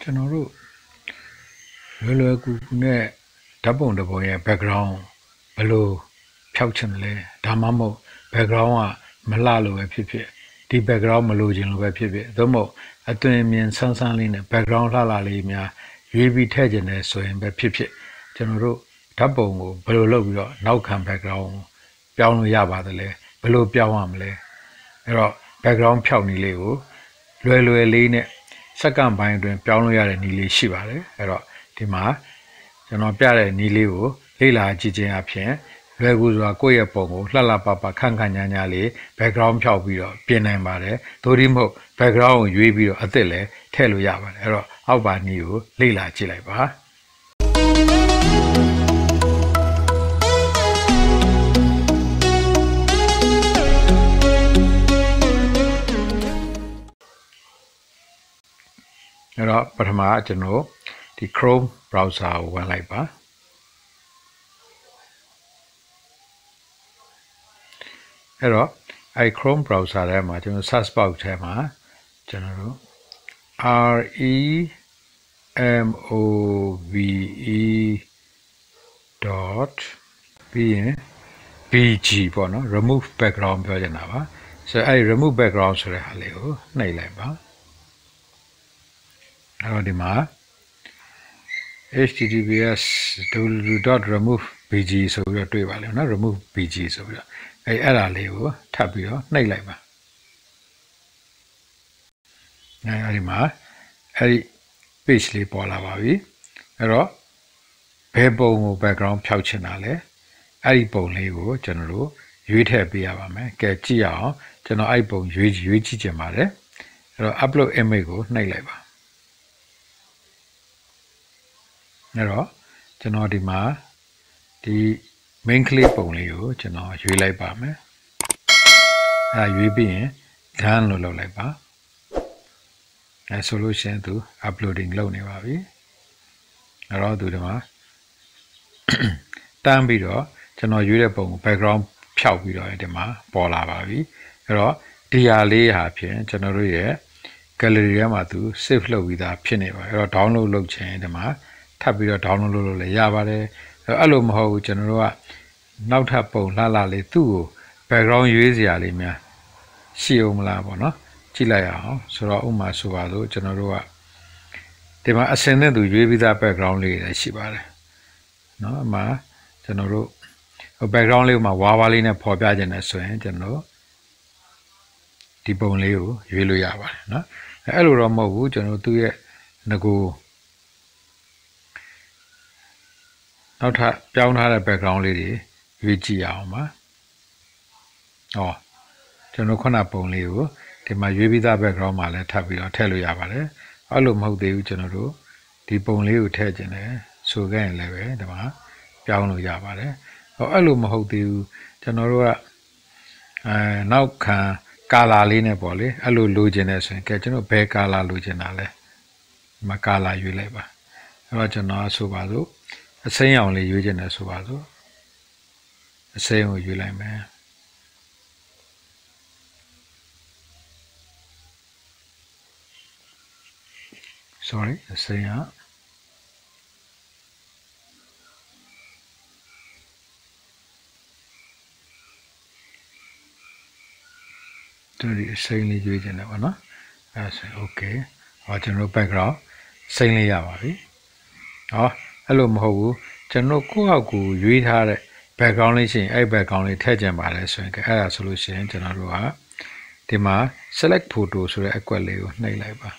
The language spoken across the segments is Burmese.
ကျွန်တော်တို့လွယ်ကူကူနဲ့ဓာတ်ပုံတစ်ပုံရဲ့ background ဘယ်လိုဖျောက်ချင်လဲဒါမှမဟုတ် background ကမလှလို့ပဲဖြစ်ဖြစ်ဒီ background မလိုချင်လို့ပဲဖြစ်ဖြစ်သို့မဟုတ်အသွင်မြင်ဆန်းဆန်းလေးနဲ့ background လှလှလေးများရွေးပြီးထည့်ချင်တယ်ဆိုရင်ပဲဖြစ်ဖြစ်ကျွန်တော်တို့ဓာတ်ပုံကိုဘယ်လိုလုပ်ပြီးတော့နောက်ခံ background ပြောင်းလို့ရပါသလဲဘယ်လိုပြောင်းရမလဲအဲ့တော့ background ဖျောက်နည်းလေးကိုလွယ်လေးနဲ့စက္ကန့်ပိုင်းအတွင်းပြောင်းလို့ရတဲ့နည်းလေးရှိပါတယ်အဲ့တော့ဒီမှာကျွန်တော်ပြတဲ့နည်းလေးကိုလေ့လာကြည့်ခြင်းအပြင်လွယ်ကူစွာကိုယ့်ရဲ့ပုံကိုလှလှပပခန့်ခန့်ညာညာလေး background ဖျောက်ပြီးတော့ပြင်နိုင်ပါတယ်သို့ဒီမဟုတ် background ကိုရွေးပြီးတော့အသစ်လည်းထည့်လို့ရပါတယ်အဲ့တော့အောက်ပါနည်းကိုလေ့လာကြည့်လိုက်ပါအဲ့တော့ပထမကျွန်တော်ဒီ Chrome browser ကိုဝင်လိုက်ပါအဲ့တော့အဲ့ Chrome browser ထဲမှာကျွန်တော် search box ထဲမှာကျွန်တော်တို့ remove.bg ပေါ့နော် remove background ပြောချင်တာပါဆိုတော့အဲ့ remove background ဆိုတဲ့ဟာလေးကိုနှိပ်လိုက်ပါအဲ့တော့ဒီမှာ https://www.removebg ဆိုပြီးတော့တွေ့ပါလိမ့်မယ်နော် remove bg ဆိုပြီးတော့အဲ့ဒါလေးကိုထပ်ပြီးတော့နှိပ်လိုက်ပါအဲ့ဒီမှာအဲ့ဒီ page လေးပေါ်လာပါပြီအဲ့တော့ဘယ်ပုံကို background ဖျောက်ချင်တာလဲအဲ့ဒီပုံလေးကိုကျွန်တော်တို့ရွေးထည့်ပေးရပါမယ်ကဲကြည့်ရအောင်ကျွန်တော်အဲ့ပုံရွေးကြည့်ချင်ပါတယ်အဲ့တော့ upload image ကိုနှိပ်လိုက်ပါအဲ့တော့ကျွန်တော်ဒီမှာဒီ main clip ပုံလေးကိုကျွန်တော်ရွေးလိုက်ပါမယ်အဲ့ဒါရွေးပြီးရင် done လို့လုပ်လိုက်ပါအဲ့ဆိုလို့ရှိရင်သူ uploading လုပ်နေပါပြီအဲ့တော့သူဒီမှာတန်းပြီးတော့ကျွန်တော်ရွေးတဲ့ပုံကို background ဖျောက်ပြီးတော့ဒီမှာပေါ်လာပါပြီအဲ့တော့ဒီဟာလေးဟာဖြင့်ကျွန်တော်တို့ရဲ့ gallery ထဲမှာသူ save လုပ်ပြီးသားဖြစ်နေပါအဲ့တော့ download လုပ်ချင်ဒီမှာထပ်ပြီးတော့ download လုပ်လို့လည်းရပါတယ်အဲ့လိုမဟုတ်ဘူးကျွန်တော်တို့ကနောက်ထပ်ပုံလှလှလေးသူ့ကို background ရွေးစရာလေးများရှိအောင်မလားပေါ့နော်ကြည့်လိုက်အောင်ဆိုတော့ဥပမာဆိုပါတော့ကျွန်တော်တို့ကဒီမှာအစင်နဲ့သူရွေးပြီးသား background လေးတွေရှိပါတယ်နော်အမှကျွန်တော်တို့ background လေးမှာဝါးဝါးလေးနဲ့ပေါ်ပြခြင်းနဲ့ဆိုရင်ကျွန်တော်ဒီပုံလေးကိုရွေးလို့ရပါတယ်နော်အဲ့လိုတော့မဟုတ်ဘူးကျွန်တော်သူ့ရဲ့ငကိုနောက်ထပ်ပြောင်းထားတဲ့ background လေးတွေရွေးကြည့်အောင်ပါဟောကျွန်တော်ခုနပုံလေးကိုဒီမှာရွေးပြီးသား background မှာလည်းထပ်ပြီးတော့ထည့်လို့ရပါတယ်အဲ့လိုမဟုတ်သေးဘူးကျွန်တော်တို့ဒီပုံလေးကိုထည့်ခြင်းနဲ့ဆိုခဲ့ရင်လည်းပဲဒီမှာပြောင်းလို့ရပါတယ်ဟောအဲ့လိုမဟုတ်သေးဘူးကျွန်တော်တို့ကနောက်ခံ color လေးနဲ့ပေါ့လေအဲ့လိုလိုချင်နေဆိုရင်ကဲကျွန်တော်ဘယ် color လိုချင်တာလဲဒီမှာ color ရွေးလိုက်ပါအဲ့တော့ကျွန်တော်ဆိုပါစို့အစိမ်းရောင်လေးရွေးချင်တယ်ဆိုပါစို့အစိမ်းကိုရွေးလိုက်မယ်sorry အစိမ်းကဒီအစိမ်းလေးရွေးချင်တယ်ပေါ့နော်အဲ့ဆို okay ဟောကျွန်တော် background စိမ်းလေးရပါပြီဟောအဲ့လိုမဟုတ်ဘူးကျွန်တော်ကိုယ့်အောက်ကိုရွေးထားတဲ့ background လေးရှိရင်အဲ့ background လေးထည့်ကြပါလဲဆိုရင်အဲ့ဒါဆိုလို့ရှိရင်ကျွန်တော်တို့ကဒီမှာ select photo ဆိုတဲ့အကွက်လေးကိုနှိပ်လိုက်ပါ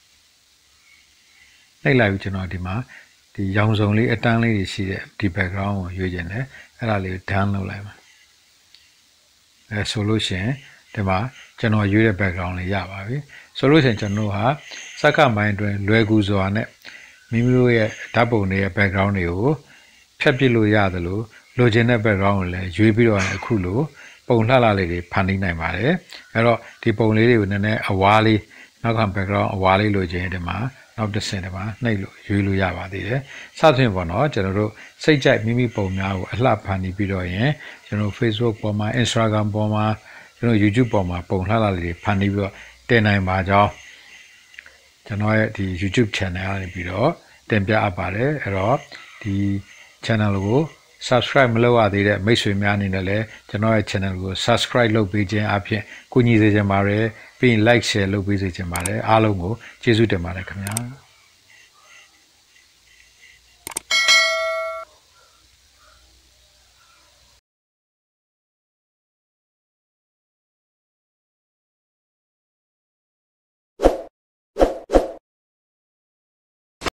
နှိပ်လိုက်ပြီးကျွန်တော်ဒီမှာဒီရောင်စုံလေးအတန်းလေးတွေရှိတဲ့ဒီ background ကိုရွေးချင်တယ်အဲ့ဒါလေးကို done လုပ်လိုက်ပါအဲ့ဆိုလို့ရှိရင်ဒီမှာကျွန်တော်ရွေးတဲ့ background လေးရပါပြီဆိုလို့ရှိရင်ကျွန်တော်ဟာစက္ကန့်ပိုင်းအတွင်းလွယ်ကူစွာနဲ့မိမိတို့ရဲ့ဓာတ်ပုံတွေရဲ့ background တွေကိုဖြတ်ပစ်လို့ရသလိုလိုချင်တဲ့ background ကိုလည်းရွေးပြီးတော့အခုလိုပုံလှလှလေးတွေဖန်တီးနိုင်ပါတယ်အဲ့တော့ဒီပုံလေးတွေကိုနည်းနည်းအဝါးလေးနောက်ခံ background အဝါးလေးလိုချင်ဒီမှာနောက်တစ်ဆင့်ဒီမှာနှိပ်လို့ရွေးလို့ရပါသေးတယ်စသဖြင့်ပေါ့နော်ကျွန်တော်တို့စိတ်ကြိုက်မိမိပုံများကိုအလှဖန်တီးပြီးတော့ရင်ကျွန်တော် Facebook ပေါ်မှာ Instagram ပေါ်မှာကျွန်တော် YouTube ပေါ်မှာပုံလှလှလေးတွေဖန်တီးပြီးတော့တင်နိုင်ပါကြောင်းကျွန်တော်ရဲ့ဒီ YouTube channel ကနေပြီးတော့တင်ပြအပ်ပါတယ်အဲ့တော့ဒီ channel ကို subscribe မလုပ်ရသေးတဲ့မိတ်ဆွေများအနေနဲ့လည်းကျွန်တော်ရဲ့ channel ကို subscribe လုပ်ပေးခြင်းအပြင်ကူညီစေချင်ပါတယ်ပြီးရင် like share လုပ်ပေးစေချင်ပါတယ်အားလုံးကိုကျေးဇူးတင်ပါတယ်ခင်ဗျာ